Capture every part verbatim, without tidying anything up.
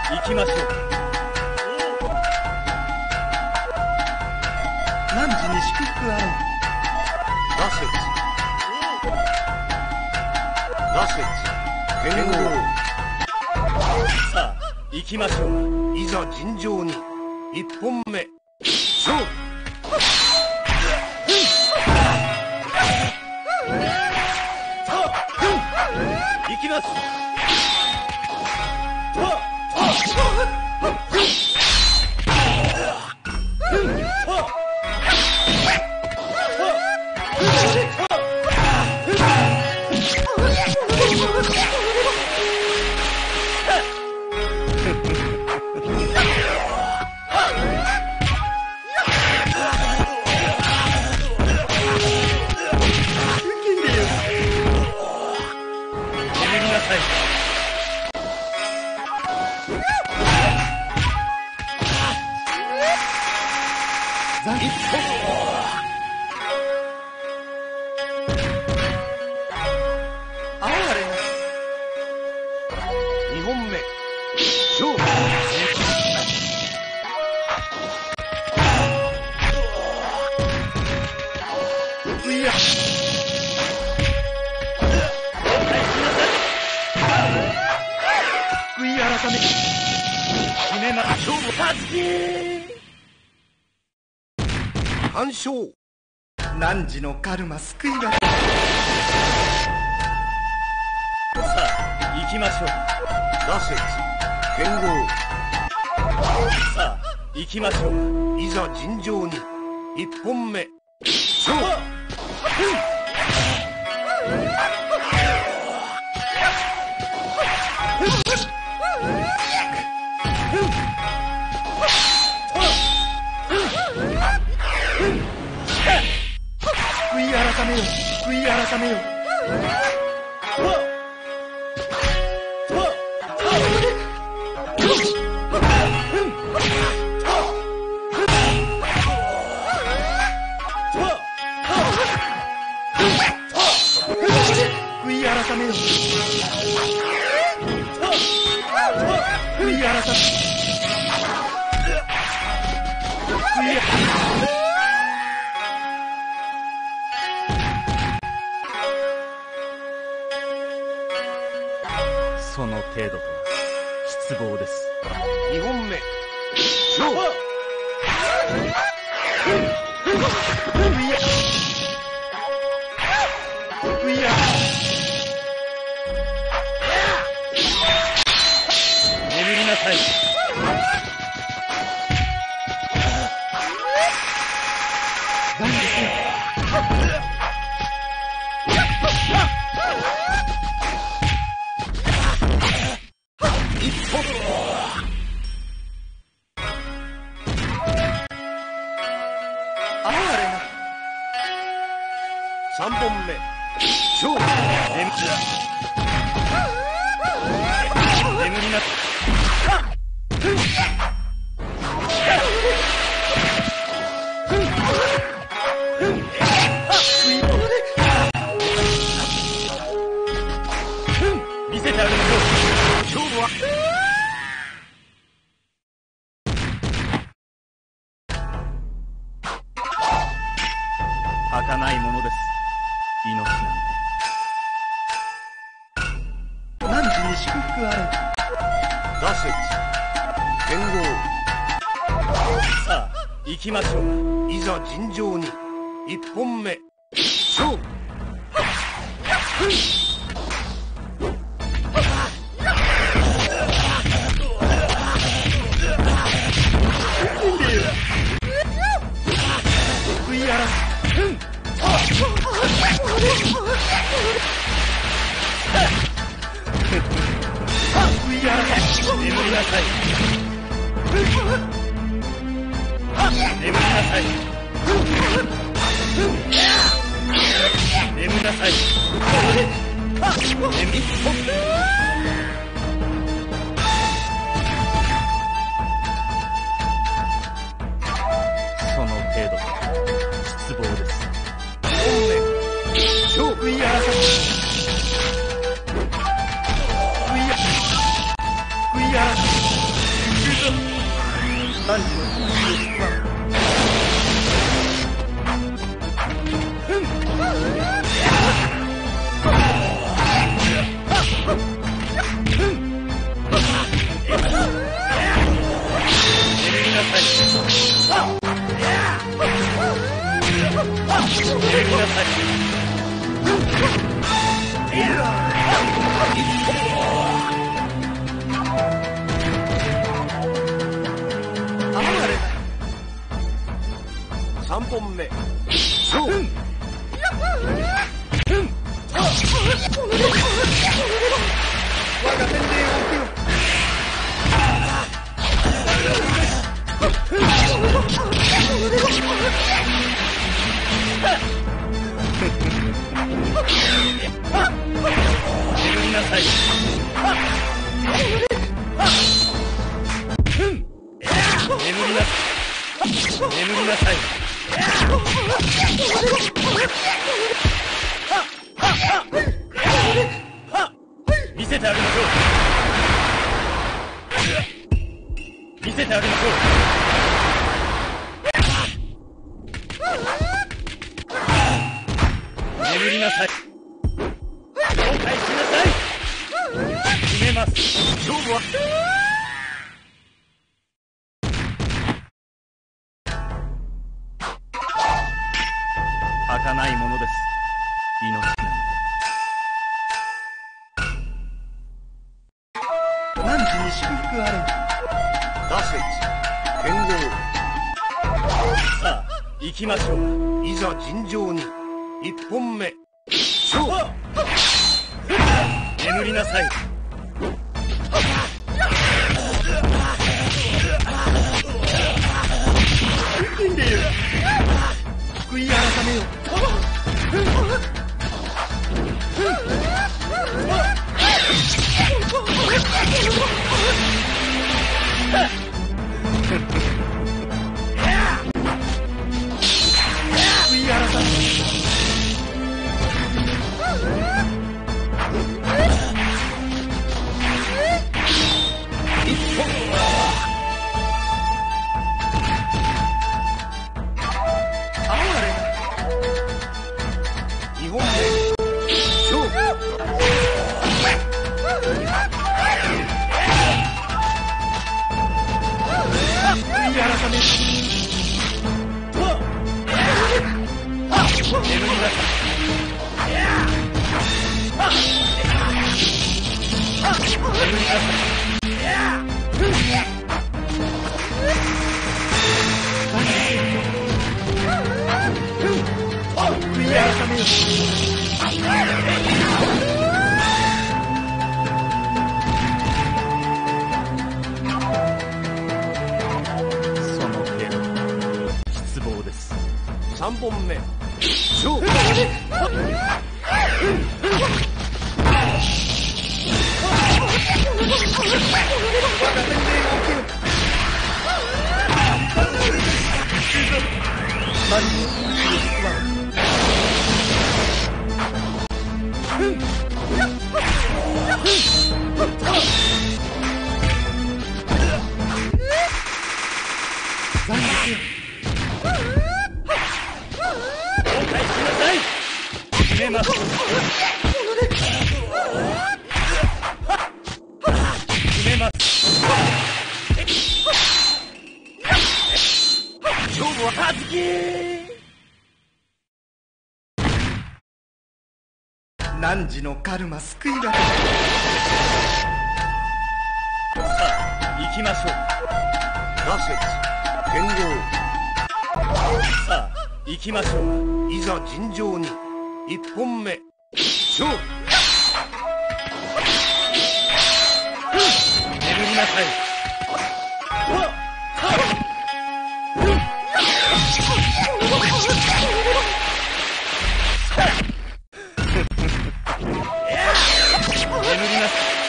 行きましょう。 汝に祝福あれ。 羅刹羅刹剣豪。 さあ行きましょう。 いざ尋常に一本目勝負。 行きます。 にほんめ勝負。 いや悔い改め決めま勝負勝ち完勝。 汝のカルマ救いが。 さあ行きましょう。 羅刹剣豪。 さあ行きましょう。 いざ尋常に一本目勝負。 悔い改めよ悔い改めよ。悔い改めよ悔い改め悔いその程度とは失望です。 にほんめ勝負。 悔い改眠りなさい。 さんぼんめ勝負。 眠りなさい。見せてあげましょう。 勝負は儚いものです。命なんて。 汝に祝福あれ。 羅刹剣豪。 さあ行きましょう。 いざ尋常に一本目勝負。 悔い改め眠りなさい。眠りなさい。眠りなさい。眠りその程度と失望です。 にほんめ勝負。 悔い改め悔い悔い改め何時のさんぼんめ勝負。我が天霊を受けよ。 眠りなさい。眠りなさい。眠りなさい。見せてあげましょう。見せてあげましょう。眠りなさい。後悔しなさい。決めます。勝負は儚いものです。命なんて。 何時に祝福あれ。 出せ剣豪。 さあ行きましょう。 いざ尋常に一本目勝負。 眠りなさい。 苦んでいる。悔い改めよ。悔い改め。 にほんめ勝負。 悔い改め。 眠りなさい。眠りなさい。 悔い改めよ。 その程度失望です。 さんぼんめ勝負。 決めます。決めます。勝負ははずき。 汝のカルマ救いが。 さあ行きましょう。 出せ剣豪。 さあ行きましょう。 いざ尋常に一本目勝負。 眠りなさい。眠りなさい。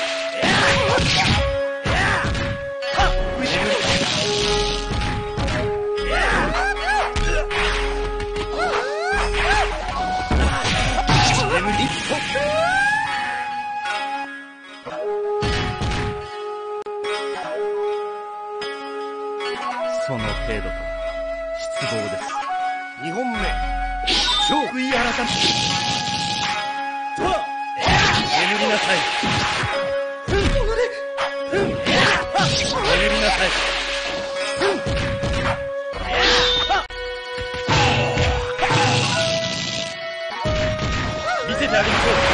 その程度と失望です。 にほんめ勝負。 悔い改め眠りなさい。眠りなさい。見せてあげましょう。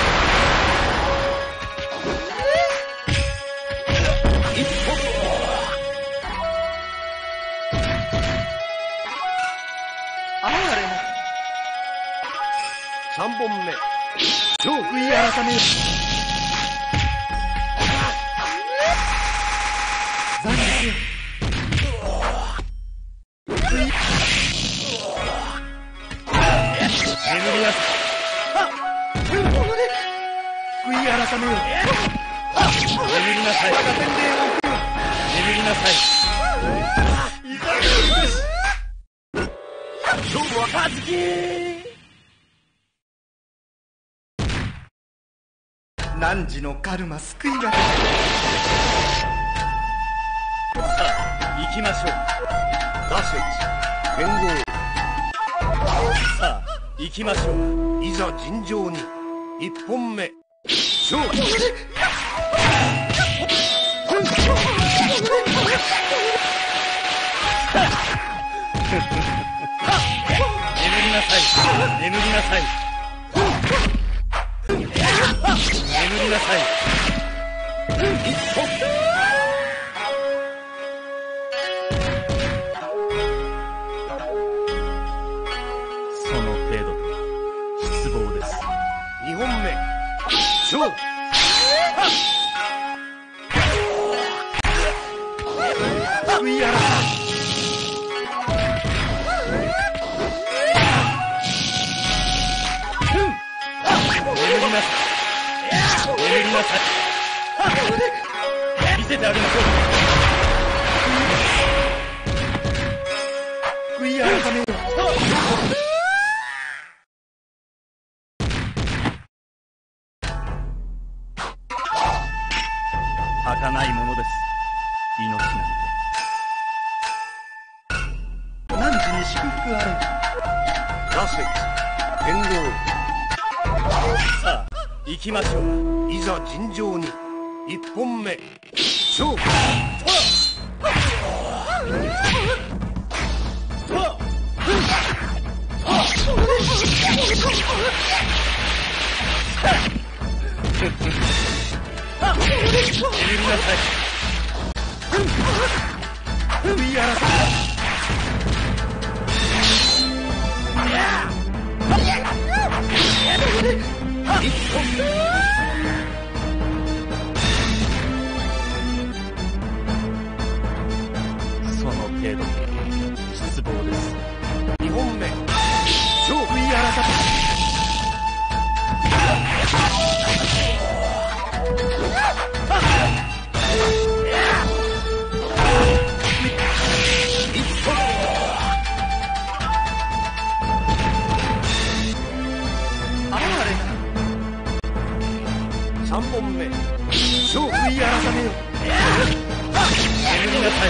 さんぼんめ勝負。悔い改めよ。残念よ。眠りなさい。悔い改めよ。眠りなさい。眠りなさい。勝負は勝つき。汝のカルマ救いが。さあ行きましょう。 打席剣豪。 さあ行きましょう。 いざ尋常にいっぽんめ勝負。 眠りなさい。眠りなさい。眠りなさい。その程度と失望です。 にほんめ勝負。 悔い改め。眠りなさい。眠りなさい。見せてあげましょう。悔い改めよ。儚いものです。命なんて。汝に祝福あれ。 打席剣豪。 さあ行きましょう。 いざ尋常にいっぽんめ勝負。 眠りなさい。悔い改め。その程度失望です。 にほんめ勝負。 悔い改め。 さんぼんめ勝負。 悔い改めよ。眠りなさい。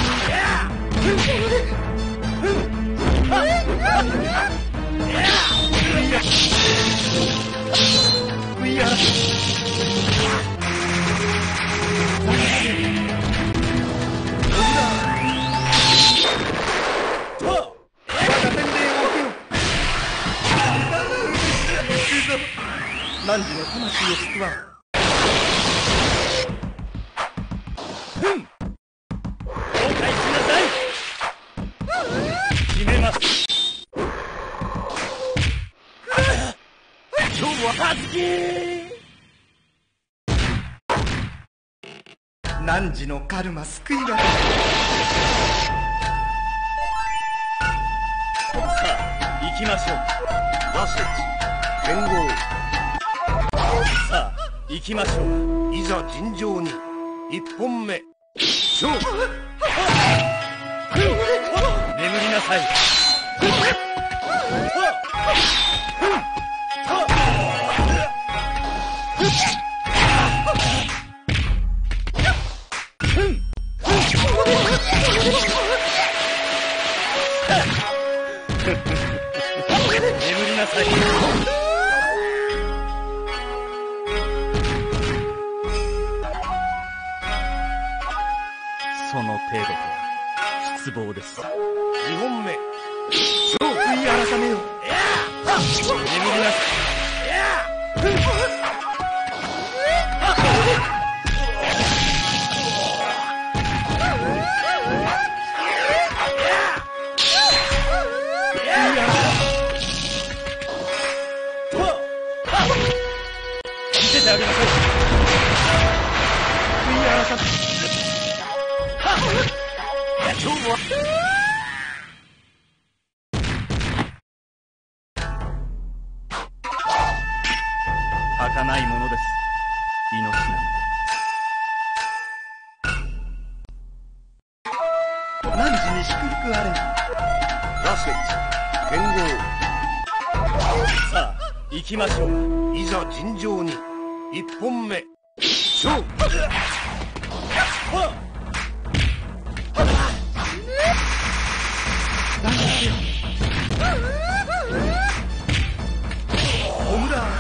悔い改め。汝の魂を救わん。後悔しなさい。決めます。勝負は勝つき。汝のカルマ救いが。さあ行きましょう。 打席剣豪。 さあ行きましょう。 いざ尋常にいっぽんめ勝負。 眠りなさい。 その程度とは失望です。 にほんめ。 食い改めよ。 眠りなさい。見せてあげなさい。 食い改め。 勝負は儚いものです。命なんて。 汝に祝福あれ。 ラスケッツ剣さあ行きましょう。 豪いざ尋常にいっぽんめ勝負。 オムラ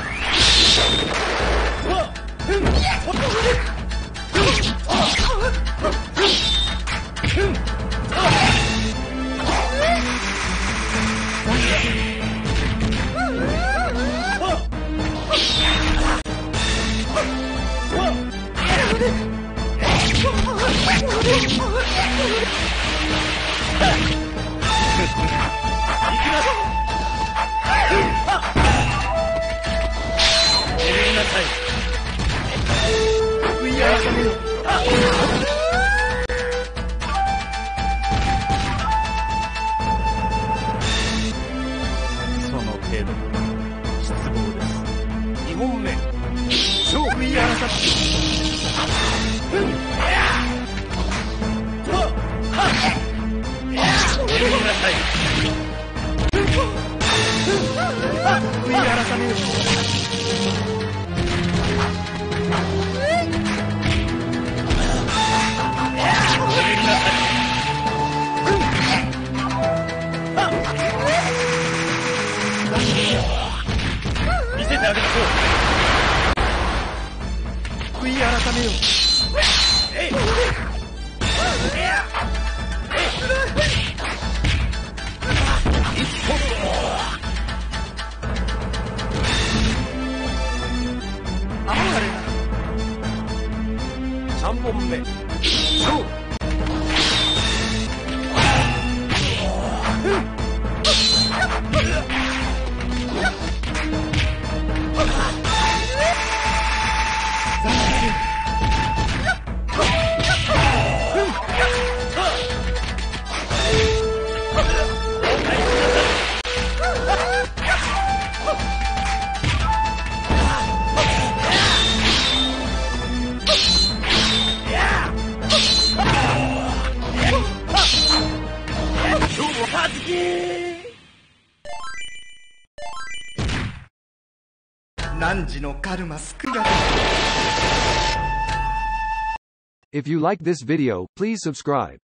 見せてあげましょう。 悔い改めよ。 えい哀れな。 さんぼんめ勝負。 汝のカルマ救いが。 If you like this video, please subscribe.